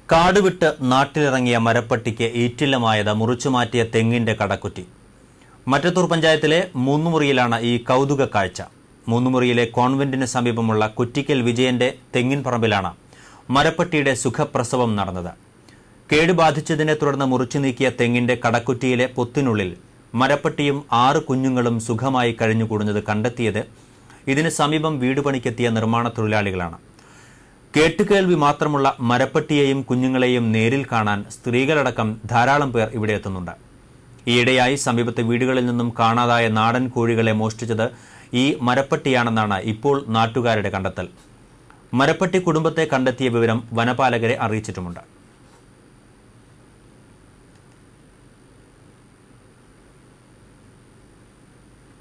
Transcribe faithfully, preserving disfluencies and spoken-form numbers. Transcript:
കാടുവിട്ട് നാട്ടിലിറങ്ങിയ മരപ്പട്ടിക്ക് ഈറ്റില്ലമായത് മുറിച്ചുമാറ്റിയ തെങ്ങിന്റെ കടക്കുറ്റി. മറ്റത്തൂർ പഞ്ചായത്തിലെ മൂന്നുമുറിയിലാണ് ഈ കൗതുക കാഴ്ച. മൂന്നുമുറിയിലെ കോൺവെന്റിന് സമീപമുള്ള കുറ്റിക്കൽ വിജയന്റെ തെങ്ങിൻ പറമ്പിലാണ് മരപ്പട്ടിയുടെ സുഖപ്രസവം നടന്നത്. കേടുബാധിച്ചതിനെ തുടർന്ന് മുറിച്ചു നീക്കിയ തെങ്ങിന്റെ കടക്കുറ്റിയിലെ പൊത്തിനുള്ളിൽ മരപ്പട്ടിയും ആറ് കുഞ്ഞുങ്ങളും സുഖമായി കഴിഞ്ഞുകൂടുന്നത് കണ്ടെത്തിയത് ഇതിന് സമീപം വീടുപണിക്കെത്തിയ നിർമ്മാണ തൊഴിലാളികളാണ്. കേട്ടുകേൾവി മാത്രമുള്ള മരപ്പട്ടിയെയും കുഞ്ഞുങ്ങളെയും നേരിൽ കാണാൻ സ്ത്രീകളടക്കം ധാരാളം പേർ ഇവിടെ എത്തുന്നുണ്ട്. ഈയിടെയായി സമീപത്തെ വീടുകളിൽ നിന്നും കാണാതായ നാടൻ കോഴികളെ മോഷ്ടിച്ചത് ഈ മരപ്പട്ടിയാണെന്നാണ് ഇപ്പോൾ നാട്ടുകാരുടെ കണ്ടെത്തൽ. മരപ്പട്ടി കുടുംബത്തെ കണ്ടെത്തിയ വിവരം വനപാലകരെ അറിയിച്ചിട്ടുമുണ്ട്.